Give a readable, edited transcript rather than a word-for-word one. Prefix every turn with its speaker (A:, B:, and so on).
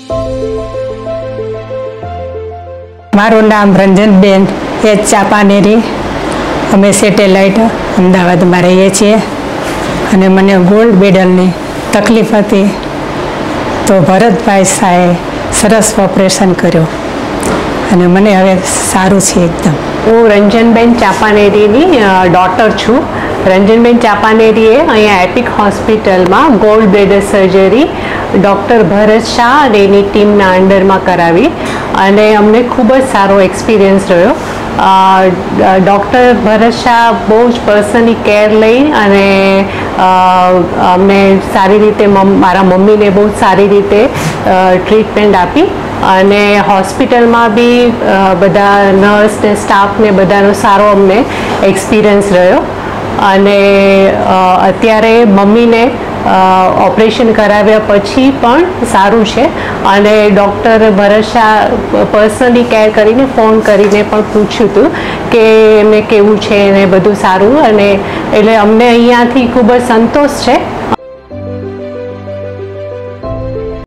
A: મારું નામ રંજનબેન એચ ચાપાનેરી, અમે સેટેલાઇટ અમદાવાદમાં રહીએ છીએ અને મને ગોલ્ડ મેડલની તકલીફ હતી તો ભરતભાઈ શાહે સરસ ઓપરેશન કર્યું અને મને હવે સારું છે એકદમ.
B: હું રંજનબેન ચાપાનેરીની ડોટર છું. રંજનબેન ચાપાનેરીએ અહીંયા એપિક હોસ્પિટલમાં gall bladder surgery doctor Bharat Shah અને એની ટીમના અંડરમાં કરાવી અને અમને ખૂબ જ સારો એક્સપિરિયન્સ રહ્યો. ડૉક્ટર ભરત શાહ બહુ જ પર્સનલી કેર લઈ અને અમને સારી રીતે મારા મમ્મીને બહુ સારી રીતે ટ્રીટમેન્ટ આપી અને હોસ્પિટલમાં બી બધા નર્સ ને સ્ટાફ ને બધાનો સારો અમને એક્સપિરિયન્સ રહ્યો અને અત્યારે મમ્મીને ઓપરેશન કરાવ્યા પછી પણ સારું છે અને doctor Bharat Shah personally care કરીને ફોન કરીને પણ પૂછ્યું હતું કે એમને કેવું છે ને બધું સારું, અને એટલે અમને અહીંયાથી ખૂબ જ સંતોષ છે.